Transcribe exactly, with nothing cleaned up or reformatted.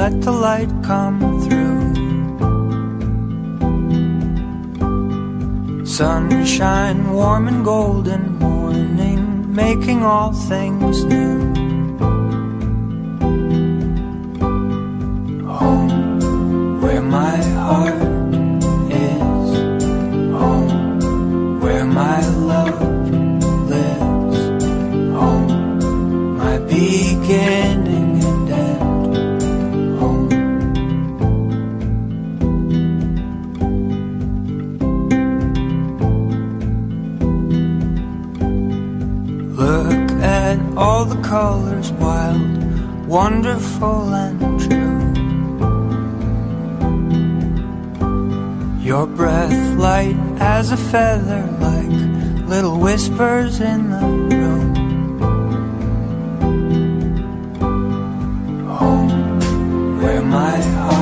let the light come through. Sunshine, warm and golden morning, making all things new. Home, where my heart is. Home, where my love lives. Home, my beginning and end. Home. Look at all the colors, wild, wonderful and true. Your breath light as a feather, like little whispers in the room. Home, where my heart